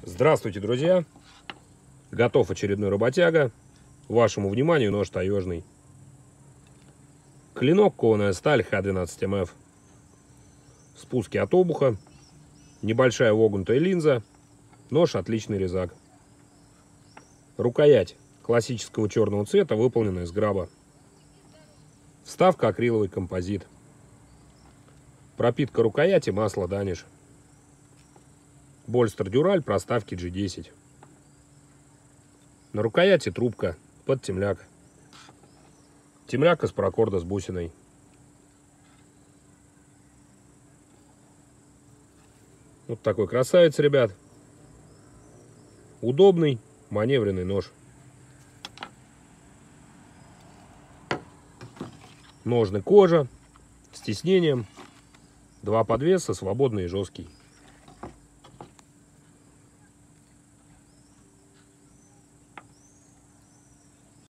Здравствуйте, друзья! Готов очередной работяга. Вашему вниманию нож таежный. Клинок кованая сталь Х12МФ. Спуски от обуха. Небольшая вогнутая линза. Нож отличный резак. Рукоять классического черного цвета, выполненная из граба. Вставка акриловый композит. Пропитка рукояти масло Даниш. Больстер Дюраль проставки G10. На рукояти трубка под темляк. Темляк из паракорда с бусиной. Вот такой красавец, ребят. Удобный, маневренный нож. Ножны кожа с тиснением. Два подвеса, свободный и жесткий.